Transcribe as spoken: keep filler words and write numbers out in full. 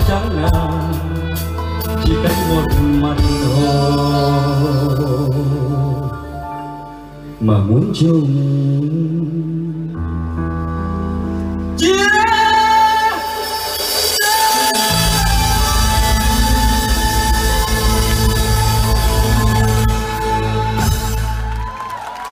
chẳng nào, chỉ cách một mặt thôi mà muốn chung